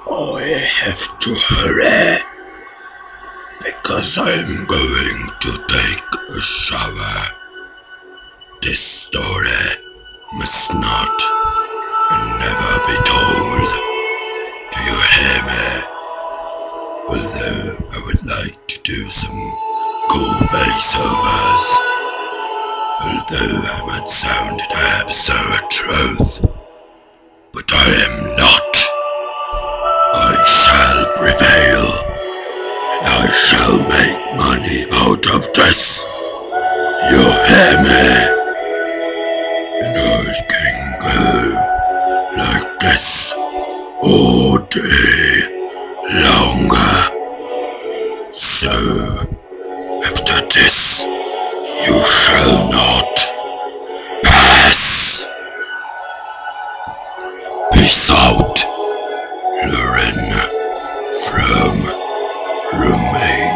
I have to hurry because I'm going to take a shower. This story must not and never be told. Do you hear me? Although I would like to do some cool voiceovers. Although I might sound to have so truth, but I am not. I shall prevail, and I shall make money out of this. You hear me? And I can go like this all day longer. So, after this, you shall not pass. Peace out, Lorin from Romania.